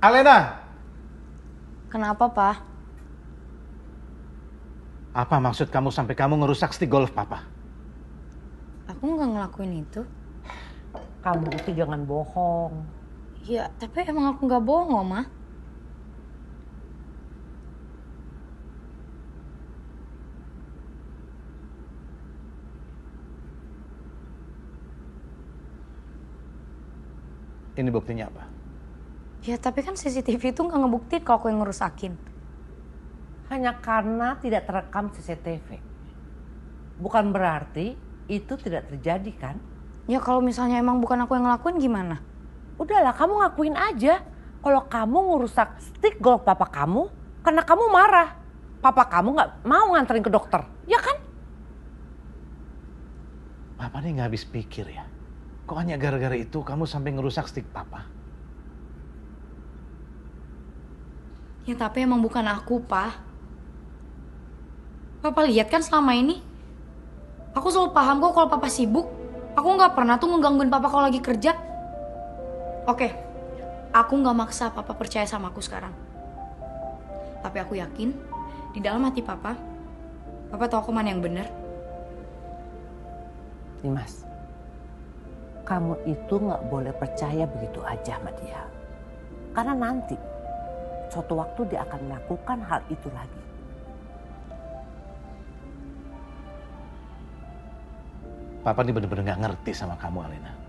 Alena! Kenapa, Pak? Apa maksud kamu sampai kamu ngerusak stick golf Papa? Aku nggak ngelakuin itu. Kamu itu jangan bohong. Ya, tapi emang aku nggak bohong, Oma. Ini buktinya apa? Ya, tapi kan CCTV itu nggak ngebuktiin kalau aku yang ngerusakin. Hanya karena tidak terekam CCTV. Bukan berarti itu tidak terjadi kan? Ya, kalau misalnya emang bukan aku yang ngelakuin gimana? Udahlah, kamu ngakuin aja. Kalau kamu ngerusak stick golf papa kamu, karena kamu marah. Papa kamu nggak mau nganterin ke dokter, ya kan? Papa ini nggak habis pikir ya. Kok hanya gara-gara itu kamu sampai ngerusak stick Papa? Ya, tapi emang bukan aku, Pak. Papa lihat kan selama ini. Aku selalu paham kok kalau Papa sibuk. Aku nggak pernah tuh ngegangguin Papa kalau lagi kerja. Oke, aku nggak maksa Papa percaya sama aku sekarang. Tapi aku yakin, di dalam hati Papa tahu aku mana yang benar. Dimas, kamu itu nggak boleh percaya begitu aja sama dia. Karena nanti, suatu waktu dia akan melakukan hal itu lagi. Papa ini bener-bener nggak ngerti sama kamu, Alena.